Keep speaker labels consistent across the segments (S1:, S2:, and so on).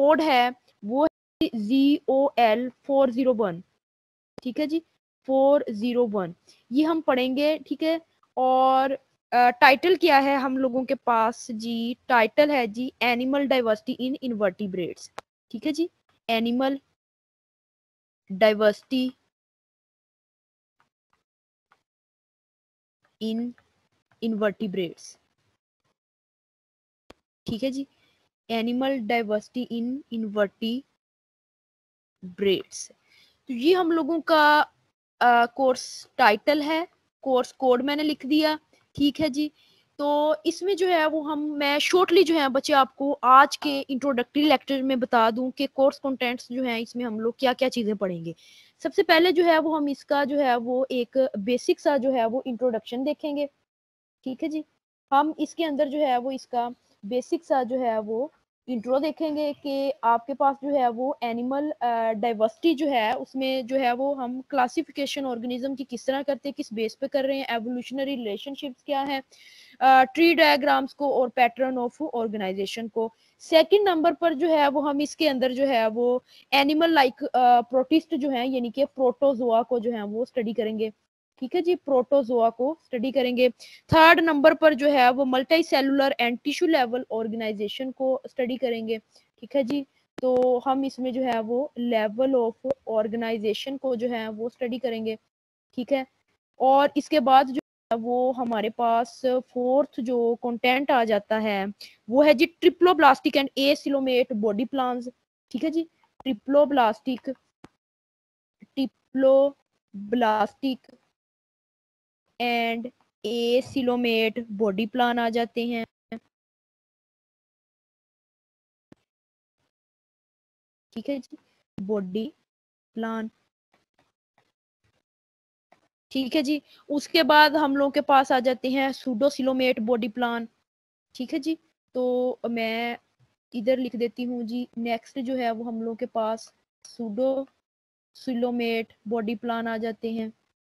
S1: Code है वो है ZOL401, ठीक है जी, 401 ये हम पढ़ेंगे, ठीक है। और टाइटल क्या है हम लोगों के पास जी, टाइटल है जी एनिमल डाइवर्सिटी इन इनवर्टिब्रेट्स, ठीक है जी, एनिमल डाइवर्सिटी इन इनवर्टिब्रेट्स, ठीक है जी, एनिमल डाइवर्सिटी इन इनवर्टिब्रेट्स। तो ये हम लोगों का कोर्स टाइटल है, कोर्स कोड मैंने लिख दिया, ठीक है जी। तो इसमें जो है वो मैं शॉर्टली जो है बच्चे आपको आज के इंट्रोडक्टरी लेक्चर में बता दूं कि कोर्स कंटेंट्स जो है इसमें हम लोग क्या क्या चीजें पढ़ेंगे। सबसे पहले जो है वो हम इसका जो है वो एक बेसिक सा जो है वो इंट्रोडक्शन देखेंगे, ठीक है जी। हम इसके अंदर जो है वो इसका बेसिक सा जो है वो इंट्रो देखेंगे कि आपके पास जो है वो एनिमल डाइवर्सिटी जो है उसमें जो है वो हम क्लासिफिकेशन ऑर्गेनिज्म की किस तरह करते हैं, किस बेस पे कर रहे हैं, एवोल्यूशनरी रिलेशनशिप्स क्या है, ट्री डायग्राम्स को और पैटर्न ऑफ ऑर्गेनाइजेशन को। सेकंड नंबर पर जो है वो हम इसके अंदर जो है वो एनिमल लाइक प्रोटिस्ट जो है यानी कि प्रोटोजोआ को जो है वो स्टडी करेंगे, ठीक है जी, प्रोटोजोआ को स्टडी करेंगे। थर्ड नंबर पर जो है वो multi cellular and tissue level organization को स्टडी करेंगे, ठीक है जी। तो हम इसमें जो है वो लेवल ऑफ ऑर्गेनाइजेशन को जो है वो स्टडी करेंगे, ठीक है। और इसके बाद जो है वो हमारे पास फोर्थ जो कंटेंट आ जाता है वो है जी triploblastic and acoelomate body plans, ठीक है जी, triploblastic triploblastic and acoelomate body plan आ जाते हैं, ठीक है जी, बॉडी प्लान, ठीक है जी। उसके बाद हम लोग के पास आ जाते हैं सूडोसिलोमेट बॉडी प्लान, ठीक है जी। तो मैं इधर लिख देती हूँ जी, नेक्स्ट जो है वो हम लोग के पास सूडोसिलोमेट बॉडी प्लान आ जाते हैं,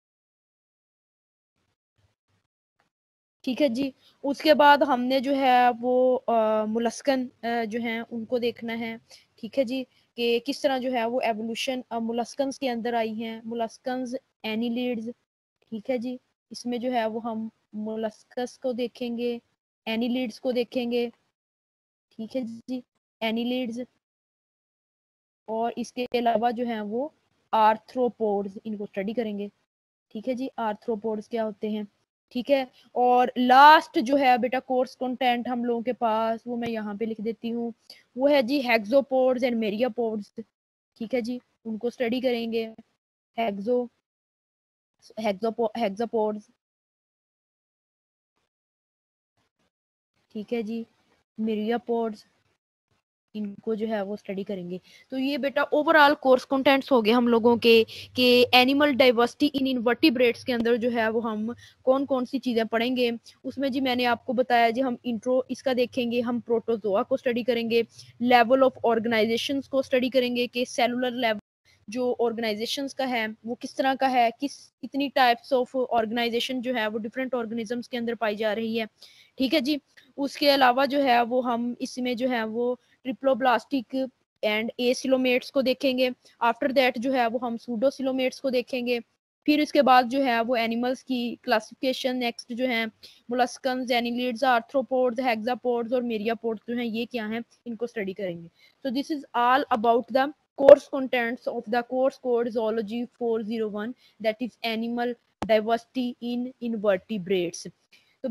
S1: ठीक है जी। उसके बाद हमने जो है वो मुलस्कन जो हैं उनको देखना है, ठीक है जी, कि किस तरह जो है वो एवोल्यूशन मुलस्कन्स के अंदर आई हैं, मुलस्कन्स एनिलिड्स, ठीक है जी। इसमें जो है वो हम मोलस्कस को देखेंगे, एनिलिड्स को देखेंगे, ठीक है जी, एनिलिड्स। और इसके अलावा जो है वो आर्थ्रोपोड्स इनको स्टडी करेंगे, ठीक है जी, आर्थ्रोपोड्स क्या होते हैं, ठीक है। और लास्ट जो है बेटा कोर्स कंटेंट हम लोगों के पास वो मैं यहाँ पे लिख देती हूँ, वो है जी हेक्सोपोड्स एंड मेरियापोड्स, ठीक है जी, उनको स्टडी करेंगे, हेक्सो हेक्सोपोड्स, ठीक है जी, मेरियापोड्स, इनको जो है वो स्टडी करेंगे। तो ये बेटा ओवरऑल कोर्स कंटेंट्स हो गए हम लोगों के कि एनिमल डाइवर्सिटी इन इनवर्टिब्रेट्स के अंदर जो है वो हम कौन कौन सी चीजें पढ़ेंगे। उसमें जी मैंने आपको बताया जी हम इंट्रो इसका देखेंगे, हम प्रोटोजोआ को स्टडी करेंगे, लेवल ऑफ ऑर्गेनाइजेशंस को स्टडी करेंगे कि सेलुलर लेवल जो ऑर्गेनाइजेशंस का है वो किस तरह का है, कितनी टाइप्स ऑफ ऑर्गेनाइजेशन जो है वो डिफरेंट ऑर्गेनिजम्स के अंदर पाई जा रही है, ठीक है जी। उसके अलावा जो है वो हम इसमें जो है वो ट्रिप्लोब्लास्टिक एंड एसिलोमेट्स को देखेंगे। आफ्टर दैट जो है वो हम सूडोसिलोमेट्स को देखेंगे। फिर इसके बाद जो है वो एनिमल्स की क्लासिफिकेशन नेक्स्ट जो है मोलस्कन्स, एनिलिड्स, आर्थ्रोपोड्स, हेक्सापोड्स और मेरियापोड्स जो हैं ये क्या हैं इनको स्टडी करेंगे। So this is all about the course contents of the course code zoology 401 that is animal diversity in invertebrates। तो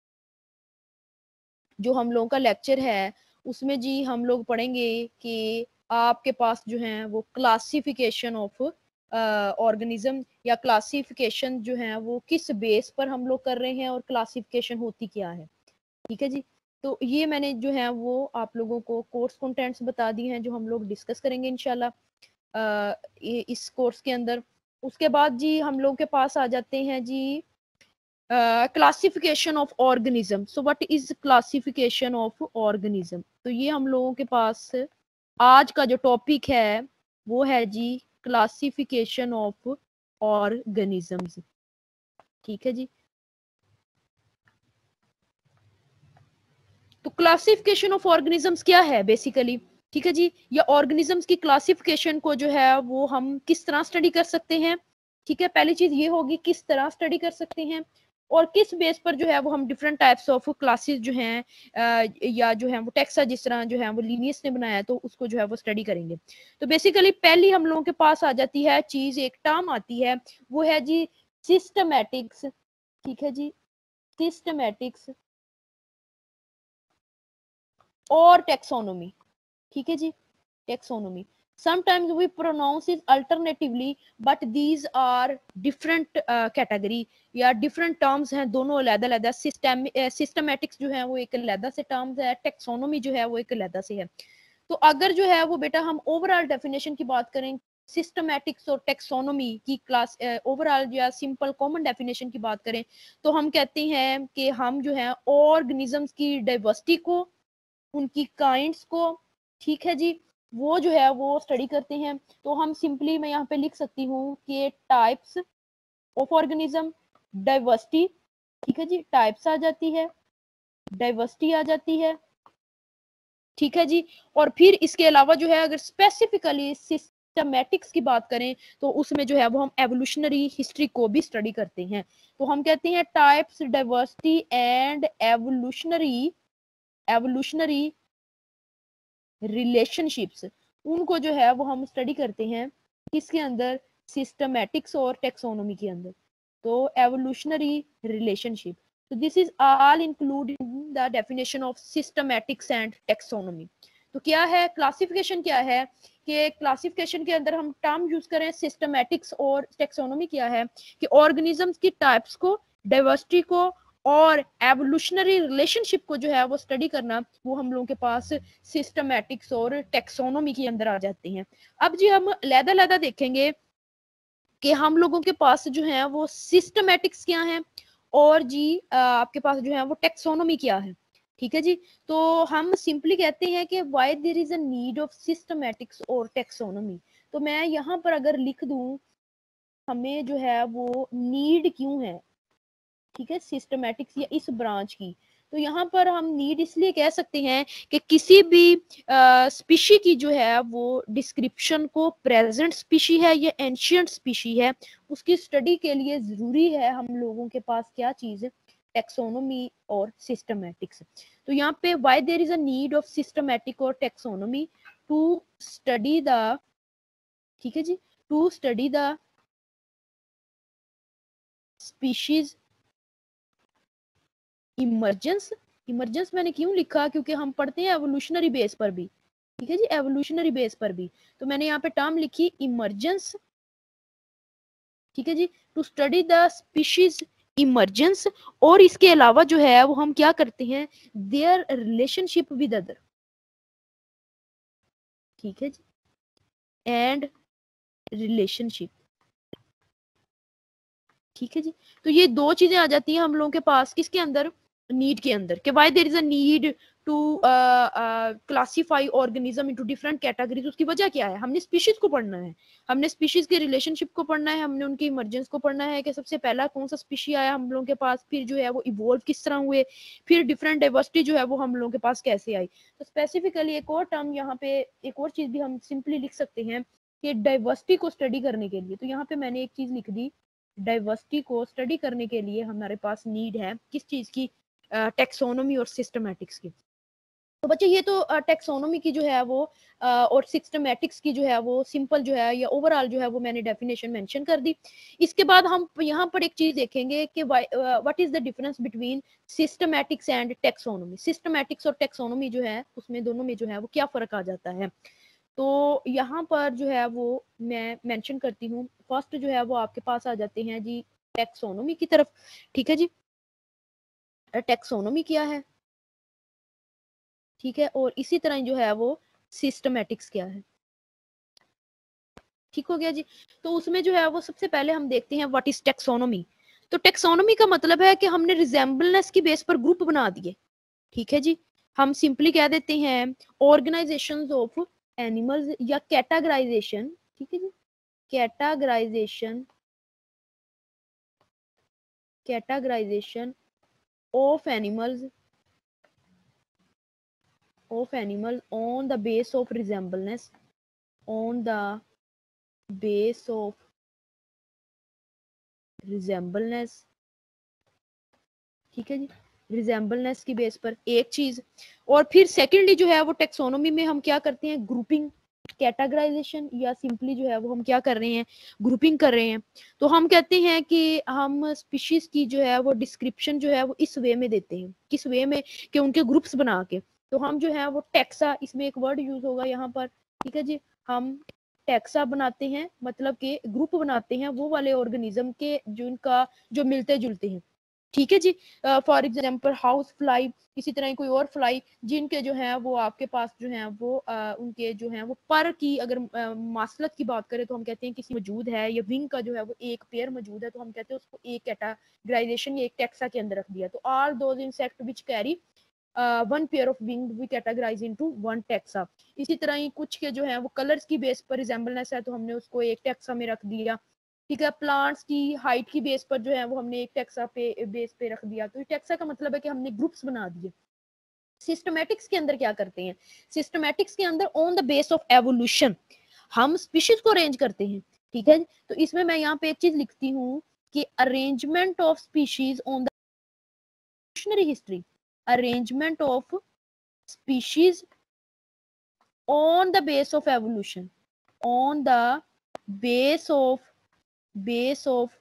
S1: जो हम लोगों का लेक्चर है उसमें जी हम लोग पढ़ेंगे कि आपके पास जो है वो क्लासिफिकेशन ऑफ ऑर्गेनिज्म या क्लासिफिकेशन जो है वो किस बेस पर हम लोग कर रहे हैं और क्लासिफिकेशन होती क्या है, ठीक है जी। तो ये मैंने जो है वो आप लोगों को कोर्स कंटेंट्स बता दिए हैं जो हम लोग डिस्कस करेंगे इंशाल्लाह इस कोर्स के अंदर। उसके बाद जी हम लोग के पास आ जाते हैं जी classification of organism. So what is classification of organism, तो ये हम लोगों के पास आज का जो टॉपिक है वो है जी क्लासिफिकेशन ऑफ ऑर्गेनिजम्स, ठीक है जी। तो क्लासिफिकेशन ऑफ ऑर्गेनिजम्स क्या है बेसिकली, ठीक है जी, या ऑर्गेनिजम्स की क्लासिफिकेशन को जो है वो हम किस तरह स्टडी कर सकते हैं। ठीक है, पहली चीज ये होगी किस तरह स्टडी कर सकते हैं, और किस बेस पर जो है वो हम डिफरेंट टाइप्स ऑफ क्लासेस जो हैं या जो है वो टेक्सा जिस तरह जो है वो लीनियस ने बनाया तो उसको जो है वो स्टडी करेंगे। तो बेसिकली पहली हम लोगों के पास आ जाती है चीज, एक टर्म आती है, वो है जी सिस्टमैटिक्स। ठीक है जी, सिस्टमैटिक्स और टेक्सोनोमी। ठीक है जी, taxonomy. Sometimes we pronounce it alternatively, but these are different category या different terms हैं, दोनों अलग-अलग। systematics जो है वो एक अलग से terms है, taxonomy जो है वो एक अलग से है। तो अगर जो है वो बेटा हम ओवरऑल डेफिनेशन की बात करें, सिस्टमैटिक्स और टेक्सोनोमी की क्लास ओवरऑल या सिंपल कॉमन डेफिनेशन की बात करें, तो हम कहते हैं कि हम जो है ऑर्गेनिजम्स की डाइवर्सिटी को, उनकी काइंड्स को, ठीक है जी, वो जो है वो स्टडी करते हैं। तो हम सिंपली मैं यहाँ पे लिख सकती हूँ कि टाइप्स ऑफ ऑर्गेनिज्म, डाइवर्सिटी, ठीक है जी, टाइप्स आ जाती है, डाइवर्सिटी आ जाती है, ठीक है जी। और फिर इसके अलावा जो है अगर स्पेसिफिकली सिस्टमैटिक्स की बात करें तो उसमें जो है वो हम एवोल्यूशनरी हिस्ट्री को भी स्टडी करते हैं। तो हम कहते हैं types, diversity and evolutionary relationships, उनको जो है वो हम स्टडी करते हैं किसके अंदर, सिस्टमैटिक्स और टेक्सोनोमी के अंदर। तो एवोल्यूशनरी रिलेशनशिप, तो this is all include in the definition of systematics and taxonomy. तो क्या है क्लासिफिकेशन, क्या है कि क्लासिफिकेशन के अंदर हम टर्म यूज करें सिस्टमैटिक्स और टेक्सोनोमी, क्या है कि ऑर्गेनिजम्स की टाइप्स को, डाइवर्सिटी को और एवोल्यूशनरी रिलेशनशिप को जो है वो स्टडी करना, वो हम लोगों के पास सिस्टमैटिक्स और टेक्सोनोमी के अंदर आ जाते हैं। अब जी हम लैदा देखेंगे कि हम लोगों के पास जो है वो सिस्टमैटिक्स क्या है और जी आपके पास जो है वो टेक्सोनोमी क्या है। ठीक है जी, तो हम सिंपली कहते हैं कि why there is a need of systematics और टेक्सोनोमी। तो मैं यहाँ पर अगर लिख दूं हमें जो है वो नीड क्यों है, ठीक है, सिस्टमैटिक्स या इस ब्रांच की, तो यहाँ पर हम नीड इसलिए कह सकते हैं कि किसी भी स्पीशी की जो है वो डिस्क्रिप्शन को प्रेजेंट स्पीशी है या एंशियंट स्पीशी है, उसकी स्टडी के लिए जरूरी है हम लोगों के पास क्या चीज है, टेक्सोनोमी और सिस्टमैटिक्स। तो यहाँ पे why there is a need of systematic और टेक्सोनोमी टू स्टडी द, ठीक है जी, to study the species emergence. Emergence मैंने क्यों लिखा, क्योंकि हम पढ़ते हैं एवोल्यूशनरी बेस पर भी, ठीक है जी, एवोल्यूशनरी बेस पर भी। तो मैंने यहाँ पे टर्म लिखी इमर्जेंस, ठीक है जी, to study the species emergence. और इसके अलावा जो है वो हम क्या करते हैं, देयर रिलेशनशिप विद अदर, ठीक है जी, एंड रिलेशनशिप, ठीक है जी। तो ये दो चीजें आ जाती हैं हम लोगों के पास किसके अंदर, नीड के अंदर, कि why there is a need to classify organism into different categories. उसकी वजह क्या है, हमने स्पीशीज को पढ़ना है, हमने स्पीशीज के रिलेशनशिप को पढ़ना है, हमने उनकी इमर्जेंस को पढ़ना है कि सबसे पहला कौन सा स्पीशी आया हम लोगों के पास, फिर जो है वो इवॉल्व किस तरह हुए, फिर डिफरेंट डाइवर्सिटी जो है वो हम लोगों के पास कैसे आई। तो स्पेसिफिकली एक और टर्म यहाँ पे, एक और चीज भी हम सिंपली लिख सकते हैं कि डाइवर्सिटी को स्टडी करने के लिए, तो यहाँ पे मैंने एक चीज लिख दी, डाइवर्सिटी को स्टडी करने के लिए हमारे पास नीड है किस चीज की, टेक्सोनोमी और सिस्टमैटिक्स की। तो बच्चे ये तो टेक्सोनोमी की जो है वो और सिस्टमैटिक्स की जो है वो सिंपल जो है या ओवरऑल जो है वो मैंने डेफिनेशन मेंशन कर दी। इसके बाद हम यहाँ पर एक चीज देखेंगे कि what is the difference between systematics and taxonomy. Systematics और टेक्सोनोमी जो है उसमें दोनों में जो है वो क्या फर्क आ जाता है। तो यहाँ पर जो है वो मैं मेंशन करती हूँ, फर्स्ट जो है वो आपके पास आ जाते हैं जी टेक्सोनोमी की तरफ। ठीक है जी, टेक्सोनोमी क्या है, ठीक है, और इसी तरह जो है वो सिस्टमैटिक्स क्या है। ठीक हो गया जी। तो उसमें जो है वो सबसे पहले हम देखते हैं व्हाट इज टेक्सोनोमी। तो टेक्सोनोमी का मतलब है कि हमने रिजेम्बलनेस की बेस पर ग्रुप बना दिए। ठीक है जी, हम सिंपली कह देते हैं ऑर्गेनाइजेशंस ऑफ एनिमल्स या कैटेगराइजेशन, ठीक है जी, categorisation, categorisation of animals of animals on the base of resemblance, on the base of resemblance, ठीक है जी, रिजेंबलनेस की बेस पर एक चीज। और फिर सेकेंडली जो है वो टेक्सोनोमी में हम क्या करते हैं, ग्रुपिंग, कैटेगराइजेशन, या सिंपली जो है वो हम क्या कर रहे हैं, ग्रुपिंग कर रहे हैं। तो हम कहते हैं कि हम स्पीशीज की जो है वो डिस्क्रिप्शन जो है वो इस वे में देते हैं, किस वे में, कि उनके ग्रुप्स बना के। तो हम जो है वो टेक्सा, इसमें एक वर्ड यूज होगा यहाँ पर, ठीक है जी, हम टेक्सा बनाते हैं, मतलब कि ग्रुप बनाते हैं वो वाले ऑर्गेनिज्म के जिनका जो मिलते जुलते हैं, ठीक है जी। फॉर एग्जाम्पल हाउस फ्लाई, इसी तरह कोई और फ्लाई जिनके जो है वो आपके पास जो है वो उनके जो है वो पर की अगर मासलत की बात करें तो हम कहते हैं किसी मौजूद है, या विंग का जो है वो एक पेयर मौजूद है, तो हम कहते हैं उसको एक कैटेगराइजेशन या एक टेक्सा के अंदर रख दिया। तो all those insect which carry one pair of wing we categorise into one taxa. इसी तरह ही कुछ के जो है वो कलर्स की बेस पर रिजेंबलनेस है तो हमने उसको एक टेक्सा में रख दिया, ठीक है। प्लांट्स की हाइट की बेस पर जो है वो हमने एक टेक्सा पे बेस पे रख दिया। तो टेक्सा का मतलब है कि हमने ग्रुप्स बना दिए। सिस्टमैटिक्स के अंदर क्या करते हैं, सिस्टमैटिक्स के अंदर on the base of evolution हम स्पीशीज को अरेंज करते हैं, ठीक है। तो इसमें मैं यहाँ पे एक चीज लिखती हूँ कि arrangement of species on the evolutionary history, arrangement of species on the base of evolution, on the base of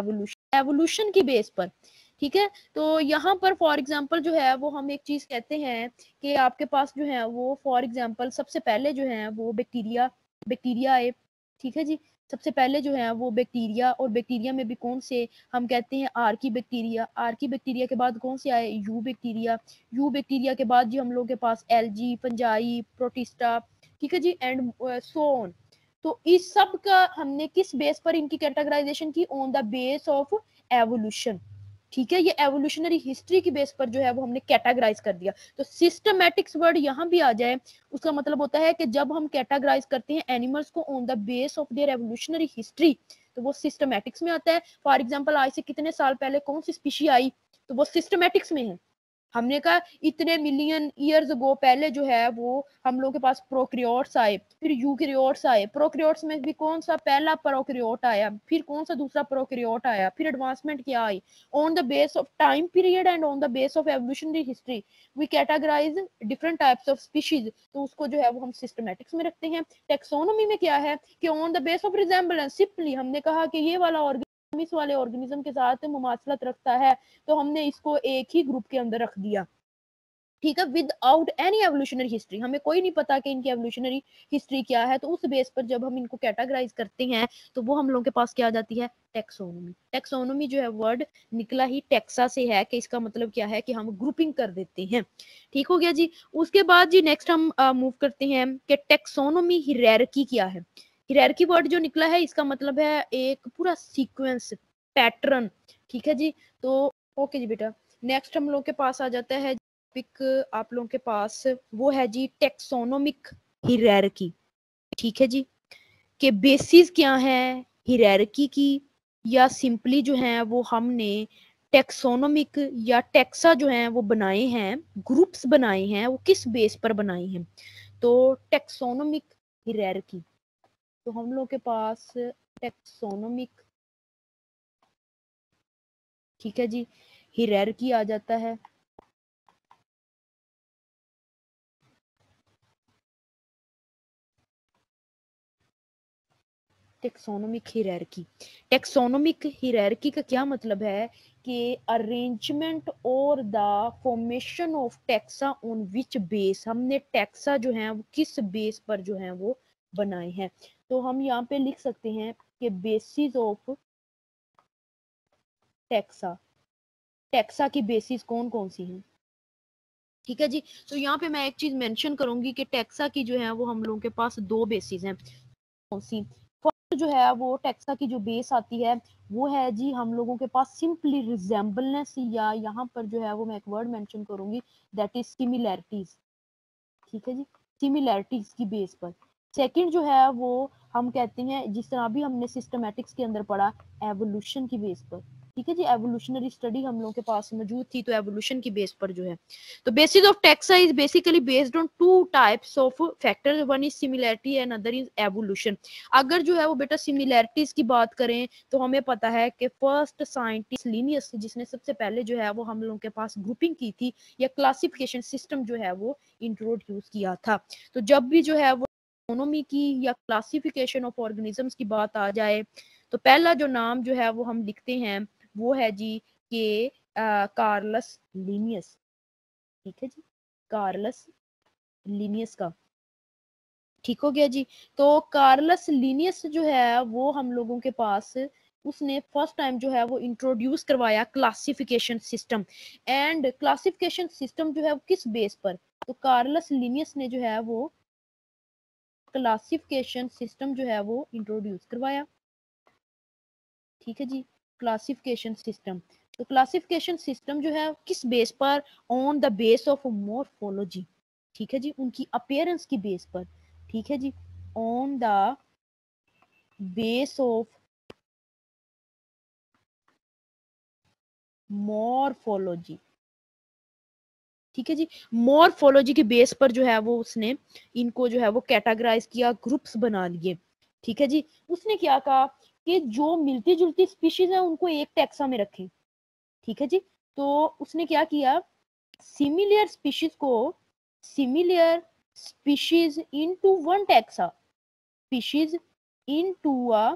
S1: evolution की बेस पर, ठीक है। तो यहाँ पर फॉर एग्जांपल जो है वो हम एक चीज कहते हैं कि आपके पास जो है वो फॉर एग्जांपल सबसे पहले जो है वो बैक्टीरिया आए, ठीक है जी। सबसे पहले जो है वो बैक्टीरिया, और बैक्टीरिया में भी कौन से, हम कहते हैं आर्की बैक्टीरिया के बाद कौन से आए, यू बैक्टीरिया के बाद जी हम लोग के पास एलजी, फंजाई, प्रोटिस्टा, ठीक है जी, एंड सो ऑन। तो इस सब का हमने किस बेस पर इनकी कैटेगराइजेशन की, on the base of evolution, ठीक है। ये एवोल्यूशनरी हिस्ट्री की बेस पर जो है वो हमने कैटेगराइज कर दिया। तो सिस्टमैटिक्स वर्ड यहाँ भी आ जाए, उसका मतलब होता है कि जब हम कैटेगराइज करते हैं एनिमल्स को on the base of their evolutionary history तो वो सिस्टमैटिक्स में आता है। फॉर एग्जाम्पल आज से कितने साल पहले कौन सी स्पीशी आई, तो वो सिस्टमैटिक्स में है। हमने कहा इतने मिलियन ईयर्स अगो पहले जो है वो हम लोग के पास प्रोक्रियोट्स आए, फिर यूकैरियोट्स आए, प्रोक्रियोट्स में भी कौन सा पहला प्रोक्रियोट आया, फिर कौन सा दूसरा प्रोक्रियोट आया, फिर एडवांसमेंट क्या आई। On the base of time period and on the base of evolutionary history we categorise different types of species, तो उसको जो है वो हम सिस्टमैटिक्स में रखते हैं। टेक्सोनोमी में क्या है कि on the base of resemblance, simply हमने कहा कि ये वाला इस वाले ऑर्गेनिज्म के साथ मुमासलत रखता है तो हमने इसको एक ही ग्रुप के अंदर रख दिया, ठीक है, विदाउट एनी एवोल्यूशनरी हिस्ट्री। हमें कोई नहीं पता कि इनकी एवोल्यूशनरी हिस्ट्री क्या है, तो उस बेस पर जब हम इनको कैटेगराइज करते हैं तो वो हम लोगों के पास क्या आ जाती है, टेक्सोनोमी जो है वर्ड निकला ही टेक्सा से है कि इसका मतलब क्या है कि हम ग्रुपिंग कर देते हैं, ठीक हो गया जी। उसके बाद जी नेक्स्ट हम मूव करते हैं कि टेक्सोनोमी हियरार्की क्या है। हियरार्की वर्ड जो निकला है इसका मतलब है एक पूरा सीक्वेंस, पैटर्न, ठीक है जी। तो ओके जी बेटा, नेक्स्ट हम लोग के पास आ जाता है टॉपिक आप लोगों के पास, वो है जी टेक्सोनोमिक हियरार्की, ठीक है जी। के बेसिस क्या है हियरार्की की, या सिंपली जो है वो हमने टेक्सोनोमिक या टेक्सा जो है वो बनाए हैं, ग्रुप्स बनाए हैं, वो किस बेस पर बनाए हैं, तो टेक्सोनोमिक हियरार्की। तो हम लोग के पास टेक्सोनोमिक, ठीक है जी, हियरार्की आ जाता है। टेक्सोनोमिक हियरार्की, टेक्सोनोमिक हियरार्की का क्या मतलब है कि अरेंजमेंट और the formation of taxa on which base, हमने टेक्सा जो है वो किस बेस पर जो है वो बनाए हैं। तो हम यहाँ पे लिख सकते हैं कि बेसिस ऑफ टेक्सा, टेक्सा की बेसिस कौन कौन सी हैं, ठीक है जी। तो यहाँ पे मैं एक चीज मेंशन करूंगी कि टेक्सा की जो है वो हम लोगों के पास दो बेसिस हैं, कौन सी। फर्स्ट जो है वो टेक्सा की जो बेस आती है वो है जी हम लोगों के पास सिंपली रिजेंबलनेस, या यहाँ पर जो है वो मैं एक वर्ड मेंशन करूंगी दैट इज सिमिलैरिटीज, ठीक है जी, सिमिलैरिटीज की बेस पर। सेकंड जो है वो हम कहते हैं जिस तरह भी हमने सिस्टमैटिक्स के अंदर पढ़ा एवोल्यूशन की बेस पर, ठीक है जी, एवोल्यूशनरी स्टडी हम लोगों के पास मौजूद थी, तो एवोल्यूशन की बेस पर जो है, तो basis of taxa is basically based on two types of factors, one is similarity and other is evolution. अगर जो है वो बेटा सिमिलैरिटीज की बात करें तो हमें पता है कि फर्स्ट साइंटिस्ट लिनियस, जिसने सबसे पहले जो है वो हम लोगों के पास ग्रुपिंग की थी या क्लासिफिकेशन सिस्टम जो है वो इंट्रोड्यूस किया था। तो जब भी जो है वो इकोनॉमी की या क्लासिफिकेशन ऑफ ऑर्गेनिजम्स की बात आ जाए, तो पहला जो नाम जो है वो हम लिखते हैं वो है जी के कार्लस लिनियस। ठीक है जी, कार्लस लिनियस का, ठीक हो गया जी। तो कार्लस लिनियस जो है वो हम लोगों के पास, उसने फर्स्ट टाइम जो है वो इंट्रोड्यूस करवाया classification system. And classification system जो है वो किस बेस पर, तो कार्लस लिनियस ने जो है वो क्लासिफिकेशन सिस्टम जो है वो इंट्रोड्यूस करवाया। ठीक है जी, क्लासिफिकेशन सिस्टम। तो क्लासिफिकेशन सिस्टम जो है किस बेस पर, on the base of morphology. ठीक है जी, उनकी अपीयरेंस की बेस पर। ठीक है जी, on the base of morphology. ठीक है जी, मॉर्फोलॉजी के बेस पर जो है वो उसने इनको जो है वो कैटेगराइज किया, ग्रुप्स बना लिए। ठीक है जी, उसने क्या कहा कि जो मिलती जुलती स्पीशीज है उनको एक टैक्सा में रखें। ठीक है जी, तो उसने क्या किया, सिमिलर स्पीशीज को, similar species into one taxa, species into a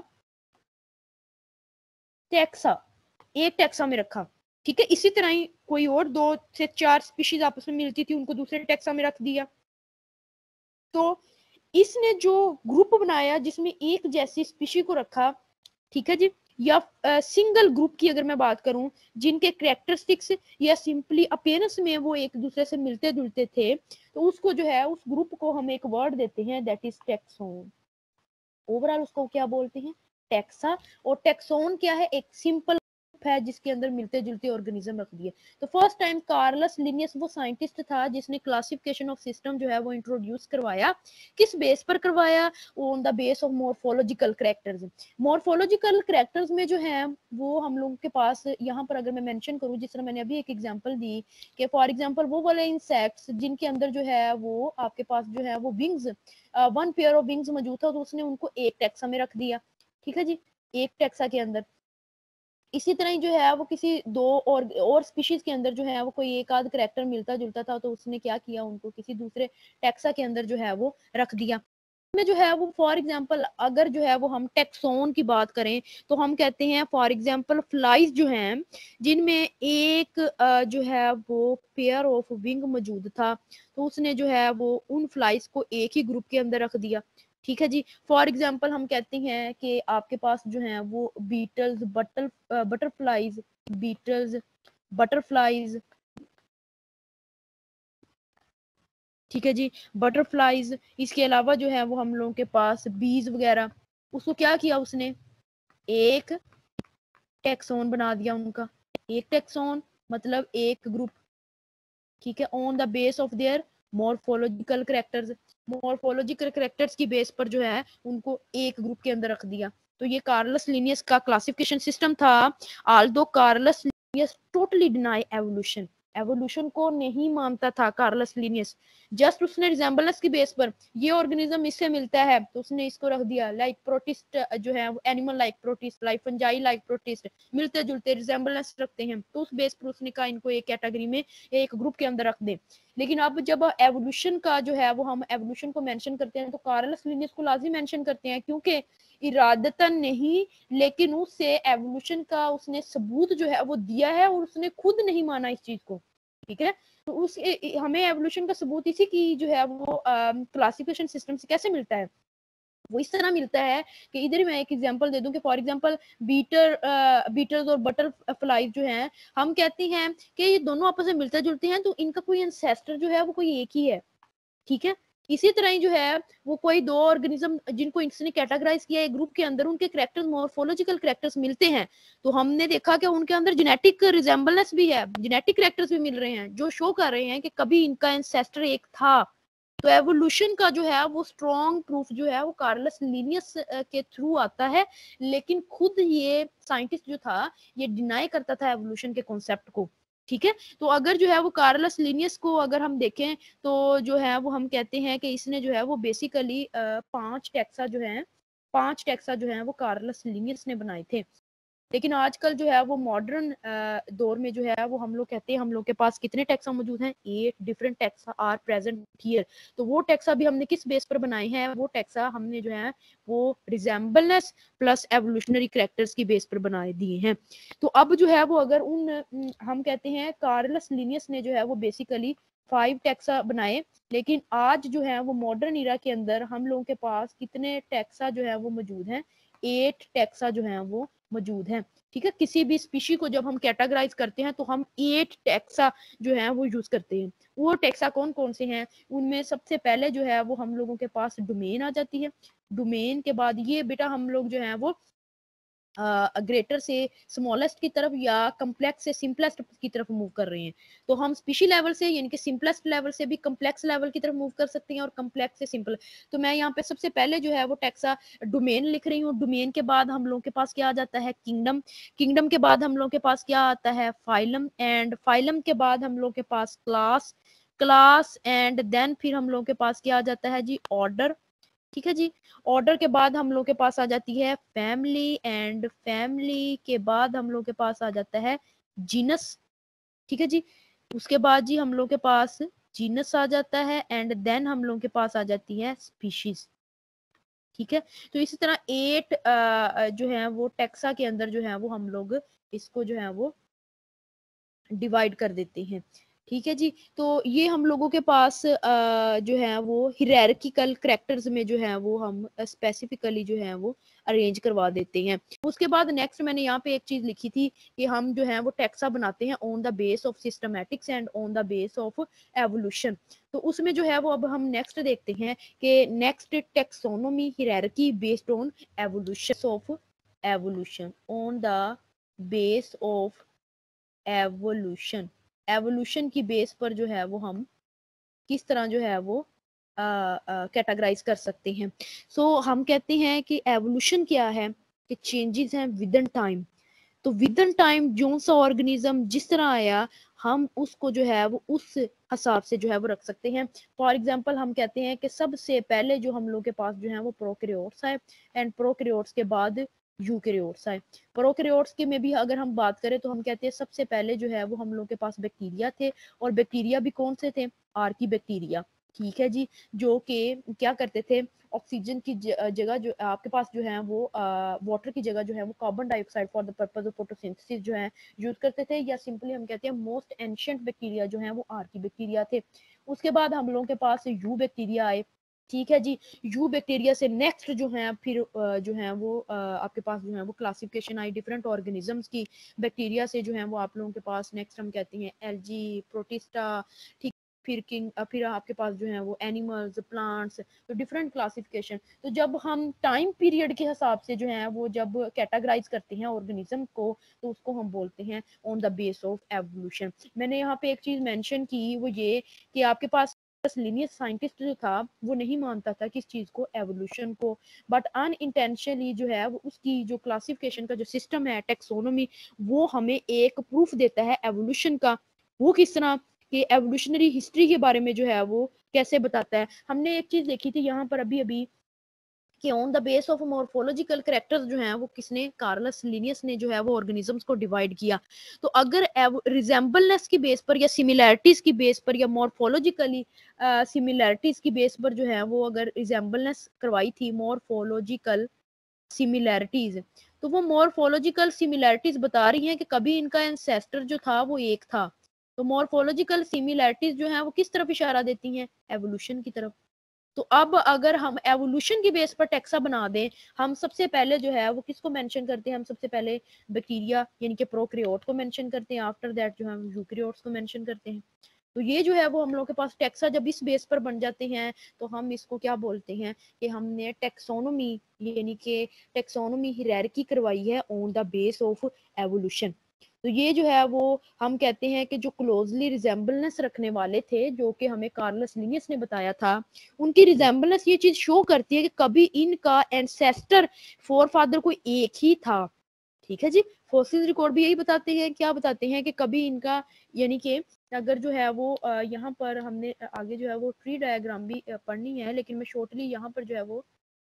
S1: taxa, एक टैक्सा में रखा। ठीक है, इसी तरह ही कोई और 2 से 4 स्पीशीज आपस में मिलती थी, उनको दूसरे टैक्सा में रख दिया। तो इसने जो ग्रुप बनाया जिसमें एक जैसी स्पीशी को रखा, ठीक है जी, या सिंगल ग्रुप की अगर मैं बात करूं जिनके कैरेक्टरिस्टिक्स या सिंपली अपीयरेंस में वो एक दूसरे से मिलते जुलते थे, तो उसको जो है उस ग्रुप को हम एक वर्ड देते हैं, दैट इज टैक्सोन। ओवरऑल उसको क्या बोलते हैं, टैक्सा। और टैक्सोन क्या है, एक सिंपल है जिसके अंदर मिलते जुलते ऑर्गेनिज्म रख दिए। तो फर्स्ट टाइम कार्लस लिनियस वो साइंटिस्ट था जिसने क्लासिफिकेशन ऑफ सिस्टम जो है वो इंट्रोड्यूस करवाया। किस बेस पर करवाया, on the base of morphological characters. Morphological characters में जो है वो हम लोगों के पास यहाँ पर अगर मैं मेंशन करूँ, जिस तरह मैंने अभी एक एग्जांपल दी कि फॉर एग्जांपल वो वाले इंसेक्ट्स जिनके अंदर जो है वो आपके पास जो है वो wings, one pair of wings मौजूद था, तो उसने उनको एक टैक्सा में रख दिया। ठीक है जी, एक टैक्सा के अंदर। इसी तरह ही जो है वो किसी 2 और स्पीशीज के अंदर जो है वो कोई एक आध करेक्टर मिलता जुलता था, तो उसने क्या किया, उनको किसी दूसरे टैक्सा के अंदर जो है वो रख दिया। में जो है वो फॉर एग्जांपल अगर जो है वो हम टैक्सोन की बात करें, तो हम कहते हैं फॉर एग्जांपल फ्लाइज जो हैं जिनमें एक जो है वो पेयर ऑफ विंग मौजूद था, तो उसने जो है वो उन फ्लाइज को एक ही ग्रुप के अंदर रख दिया। ठीक है जी, फॉर एग्जांपल हम कहते हैं कि आपके पास जो है वो बीटल्स, बटरफ्लाइज, बीटल्स, बटरफ्लाइज, ठीक है जी, बटरफ्लाइज। इसके अलावा जो है वो हम लोगों के पास बीज वगैरह, उसको क्या किया उसने, एक टैक्सोन बना दिया उनका। एक टैक्सोन मतलब एक ग्रुप। ठीक है, on the base of their morphological characters, morphological characters की बेस पर जो है उनको एक ग्रुप के अंदर रख दिया। तो ये कार्लस लिनियस का क्लासिफिकेशन सिस्टम था। Although Carolus Linnaeus totally deny evolution, evolution को नहीं मानता था कार्लस लिनियस। जस्ट उसने रिजेंबलेंस की बेस पर ये ऑर्गेनिज्म इससे मिलता है तो उसने इसको रख दिया, लाइक प्रोटिस्ट जो है animal like protist, like fungi like protist, मिलते जुलते रिजेंबलेंस रखते हैं, तो उस बेस पर उसने कहा इनको एक कैटेगरी में, एक ग्रुप के अंदर रख दे। लेकिन अब जब एवोल्यूशन का जो है वो हम एवोल्यूशन को मेंशन करते हैं तो कार्लस लिनियस को लाजिम मेंशन करते हैं, क्योंकि इरादतन नहीं लेकिन उससे एवोल्यूशन का उसने सबूत जो है वो दिया है और उसने खुद नहीं माना इस चीज को। ठीक है, तो उस हमें एवोल्यूशन का सबूत इसी की जो है वो क्लासिफिकेशन सिस्टम से कैसे मिलता है, वो इस तरह मिलता है कि इधर ही मैं एक एग्जांपल दे दूं कि फॉर एग्जांपल बीटल्स और बटरफ्लाइज जो हैं, हम कहते हैं कि ये दोनों आपस में मिलते जुलते हैं, तो इनका कोई एंसेस्टर जो है वो कोई एक ही है। ठीक है, इसी तरह ही जो है वो कोई 2 ऑर्गेनिज्म जिनको इसने कैटेगराइज किया एक ग्रुप के अंदर, उनके कैरेक्टर्स मॉर्फोलॉजिकल कैरेक्टर्स मिलते हैं, तो हमने देखा कि उनके अंदर जेनेटिक रिजेंबलेंस भी है, जेनेटिक कैरेक्टर्स भी मिल रहे हैं जो शो कर रहे हैं कि कभी इनका एंसेस्टर एक था। तो एवोल्यूशन का जो है वो स्ट्रॉन्ग प्रूफ जो है वो कार्लस लिनियस के थ्रू आता है, लेकिन खुद ये साइंटिस्ट जो था ये डिनाई करता था एवोल्यूशन के कॉन्सेप्ट को। ठीक है, तो अगर जो है वो कार्लस लिनियस को अगर हम देखें तो जो है वो हम कहते हैं कि इसने जो है वो बेसिकली 5 टैक्सा जो है वो कार्लस लिनियस ने बनाए थे। लेकिन आजकल जो है वो मॉडर्न दौर में जो है वो हम लोग कहते हैं हम लोग के पास कितने टैक्सा मौजूद हैं, 8 different taxa are present here. तो वो टैक्सा भी हमने किस बेस पर बनाए हैं, वो टैक्सा हमने जो है वो रिजेम्बलनेस प्लस एवोल्यूशनरी कैरेक्टर्स की बेस पर बनाए दिए हैं। तो अब जो है वो अगर हम कहते हैं कार्लस लिनियस ने जो है वो बेसिकली 5 टैक्सा बनाए, लेकिन आज जो है वो मॉडर्न इरा के अंदर हम लोगों के पास कितने टैक्सा जो है वो मौजूद हैं, 8 टैक्सा जो है वो मौजूद हैं। ठीक है, किसी भी स्पीशी को जब हम कैटेगराइज करते हैं तो हम 8 टैक्सा जो है वो यूज करते हैं। वो टैक्सा कौन कौन से हैं, उनमें सबसे पहले जो है वो हम लोगों के पास डोमेन आ जाती है। डोमेन के बाद ये बेटा हम लोग जो है वो ग्रेटर से स्मॉलेस्ट की तरफ या कम्प्लेक्स से सिंपलेस्ट की तरफ मूव कर रहे हैं। तो हम स्पीशी लेवल से यानी कि सिंपलेस्ट लेवल से भी कम्प्लेक्स लेवल की तरफ मूव कर सकते हैं और कम्प्लेक्स से सिंपल। तो मैं यहाँ पे सबसे पहले जो है वो टैक्सा डोमेन लिख रही हूँ। डोमेन के बाद हम लोगों के पास क्या आ जाता है, किंगडम। किंगडम के बाद हम लोगों के पास क्या आता है, फाइलम। एंड फाइलम के बाद हम लोगों के पास क्लास। क्लास एंड देन फिर हम लोगों के पास क्या आ जाता है जी, ऑर्डर। ठीक है जी, ऑर्डर के बाद हम लोग के पास आ जाती है फैमिली। एंड फैमिली के बाद हम लोग के पास आ जाता है जीनस। ठीक है जी, उसके बाद जी हम लोग के पास जीनस आ जाता है एंड देन हम लोग के पास आ जाती है स्पीशीज। ठीक है, तो इसी तरह 8 जो है वो टैक्सा के अंदर जो है वो हम लोग इसको जो है वो डिवाइड कर देते हैं। ठीक है जी, तो ये हम लोगों के पास जो है वो हिरार्किकल करेक्टर्स में जो है वो हम स्पेसिफिकली जो है वो अरेंज करवा देते हैं। उसके बाद नेक्स्ट मैंने यहाँ पे एक चीज लिखी थी कि हम जो है वो टैक्सा बनाते हैं on the base of systematics and on the base of evolution. तो उसमें जो है वो अब हम नेक्स्ट देखते हैं कि next taxonomy hierarchy based on evolution on the base of evolution. Evolution की बेस पर जो है वो हम किस तरह जो है वो कैटेगराइज कर सकते हैं। सो हम कहते हैं कि एवोल्यूशन क्या है कि चेंजेस हैं विद इन टाइम। तो विद इन टाइम जो सा ऑर्गेनिज्म जिस तरह आया हम उसको जो है वो उस हिसाब से जो है वो रख सकते हैं। फॉर एग्जांपल हम कहते हैं कि सबसे पहले जो हम लोग के पास जो है वो प्रोकैरियोट्स आए एंड प्रोकैरियोट्स के बाद यूकैरियोट्स आए। प्रोकैरियोट्स के में भी अगर हम बात करें तो हम कहते हैं सबसे पहले जो है वो हम लोग के पास बैक्टीरिया थे, और बैक्टीरिया भी कौन से थे, आर्की बैक्टीरिया। ठीक है जी, जो कि क्या करते थे, ऑक्सीजन की जगह जो आपके पास जो है वो वाटर की जगह जो है वो carbon dioxide for the purpose of photosynthesis जो है यूज करते थे, या सिंपली हम कहते हैं मोस्ट एंशियंट बैक्टीरिया जो है वो आर्की बैक्टीरिया थे। उसके बाद हम लोगों के पास यू बैक्टीरिया आए। ठीक है जी, यू बैक्टीरिया से नेक्स्ट जो है फिर जो है वो आपके पास जो है वो क्लासिफिकेशन आई डिफरेंट ऑर्गेनिजम्स की। बैक्टीरिया से जो है वो आप लोगों के पास नेक्स्ट हम कहते हैं एल्जी, प्रोटिस्टा। ठीक, फिर आपके पास जो है वो एनिमल्स, प्लांट्स, तो डिफरेंट क्लासिफिकेशन। तो जब हम टाइम पीरियड के हिसाब से जो है वो जब कैटेगराइज करते हैं ऑर्गेनिज्म को तो उसको हम बोलते हैं on the base of evolution. मैंने यहाँ पे एक चीज मेंशन की वो ये कि आपके पास लिनियस साइंटिस्ट जो था वो नहीं मानता था किस चीज को, एवोल्यूशन को, बट अनइंटेंशनली जो है वो उसकी जो क्लासिफिकेशन का जो सिस्टम है टेक्सोनोमी, वो हमें एक प्रूफ देता है एवोल्यूशन का। वो किस तरह कि एवोल्यूशनरी हिस्ट्री के बारे में जो है वो कैसे बताता है। हमने एक चीज देखी थी यहाँ पर अभी अभी कि on the base of morphological characters जो है वो किसने, कार्लस लिनियस ने जो है वो ऑर्गेनिजम्स को डिवाइड किया। तो अगर रिजेंबलनेस की बेस पर या सिमिलैरिटीज की बेस पर या मॉर्फोलॉजिकली सिमिलैरिटीज की बेस पर जो है वो अगर रिजेंबलनेस करवाई थी, मॉर्फोलॉजिकल सिमिलैरिटीज, तो वो मॉर्फोलॉजिकल सिमिलैरिटीज बता रही हैं कि कभी इनका एंसेस्टर जो था वो एक था। तो मॉर्फोलॉजिकल सिमिलैरिटीज जो है वो किस तरफ इशारा देती हैं, एवोल्यूशन की तरफ। तो अब अगर हम एवोल्यूशन की बेस पर टैक्सा बना दें, हम सबसे पहले जो है वो किसको मेंशन करते हैं, हम सबसे पहले बैक्टीरिया यानी कि प्रोकैरियोट को मेंशन करते हैं, आफ्टर दैट जो है हम यूकैरियोट्स को मेंशन करते हैं। तो ये जो है वो हम लोग के पास टैक्सा जब इस बेस पर बन जाते हैं तो हम इसको क्या बोलते हैं कि हमने टेक्सोनोमी यानी कि टेक्सोनोमी हिरार्की करवाई है on the base of evolution. तो ये जो है वो हम कहते हैं कि जो क्लोजली रिजेम्बलनेस रखने वाले थे, जो कि हमें कार्लस लिनियस ने बताया था, उनकी रिजेम्बलनेस ये चीज शो करती है कि कभी इनका एंसेस्टर फोरफादर कोई एक ही था। ठीक है जी। फॉसिल रिकॉर्ड भी यही बताते हैं, क्या बताते हैं कि कभी इनका, यानी कि अगर जो है वो यहाँ पर हमने आगे जो है वो ट्री डायग्राम भी पढ़नी है, लेकिन मैं शॉर्टली यहाँ पर जो है वो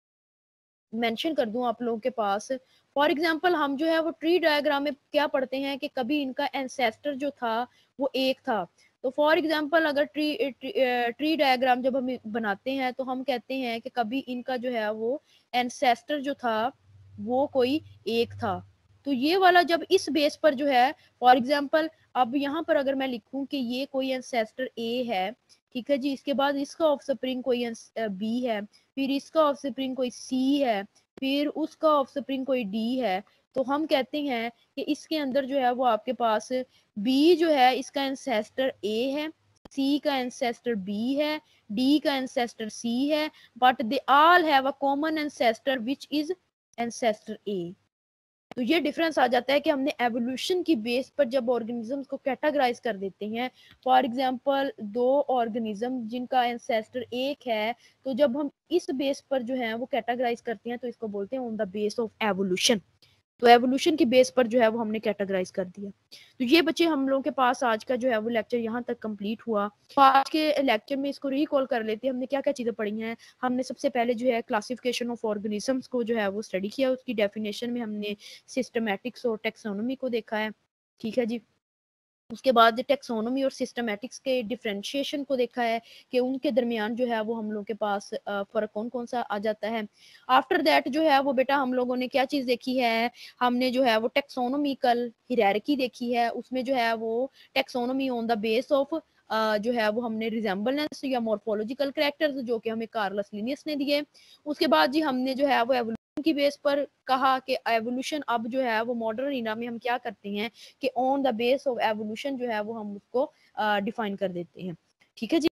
S1: मेंशन कर दूं आप लोगों के पास। फॉर एग्जांपल हम जो है वो ट्री डायग्राम में क्या पढ़ते हैं कि कभी इनका एंसेस्टर जो था वो एक था। तो फॉर एग्जांपल अगर ट्री डायग्राम जब हम बनाते हैं तो हम कहते हैं कि कभी इनका जो है वो एंसेस्टर जो था वो कोई एक था। तो ये वाला जब इस बेस पर जो है, फॉर एग्जांपल अब यहाँ पर अगर मैं लिखूं कि ये कोई एंसेस्टर ए है, ठीक है जी, इसके बाद इसका ऑफस्प्रिंग कोई बी है, फिर इसका ऑफस्प्रिंग कोई सी है, फिर उसका ऑफस्प्रिंग कोई डी है, तो हम कहते हैं कि इसके अंदर जो है वो आपके पास बी जो है इसका एंसेस्टर ए है, सी का एंसेस्टर बी है, डी का एंसेस्टर सी है, but they all have a common ancestor which is ancestor A. तो ये डिफरेंस आ जाता है कि हमने एवोल्यूशन की बेस पर जब ऑर्गेनिजम्स को कैटेगराइज कर देते हैं। फॉर एग्जांपल दो ऑर्गेनिज्म जिनका एंसेस्टर एक है, तो जब हम इस बेस पर जो है वो कैटेगराइज करते हैं तो इसको बोलते हैं on the base of evolution. तो एवोल्यूशन की बेस पर जो है वो हमने कैटेगराइज कर दिया। तो ये बच्चे हम लोगों के पास आज का जो है वो लेक्चर यहाँ तक कंप्लीट हुआ। तो आज के लेक्चर में इसको रिकॉल कर लेते हैं, हमने क्या क्या चीजें पढ़ी हैं। हमने सबसे पहले जो है क्लासिफिकेशन ऑफ ऑर्गेनिजम्स को जो है वो स्टडी किया, उसकी डेफिनेशन में हमने सिस्टमैटिक्स और टेक्सोनोमी को देखा है। ठीक है जी। उसके बाद टेक्सोनोमी और सिस्टमैटिक्स के डिफरेंशिएशन को देखा है कि उनके दरमियान जो है वो हम लोग के पास फर्क कौन कौन सा आ जाता है। आफ्टर दैट जो है वो बेटा हम लोगों ने क्या चीज देखी है, हमने जो है वो टेक्सोनोमिकल हिरार्की देखी है। उसमें जो है वो taxonomy on the base of जो है वो हमने रिजेम्बलेंस या मॉर्फोलॉजिकल कैरेक्टर्स जो कि हमें कार्लस लिनियस ने दिए। उसके बाद जी हमने जो है वो एवोल्यूशन की बेस पर कहा कि एवोल्यूशन अब जो है वो मॉडर्न इरा में हम क्या करते हैं कि on the base of evolution जो है वो हम उसको डिफाइन कर देते हैं। ठीक है जी।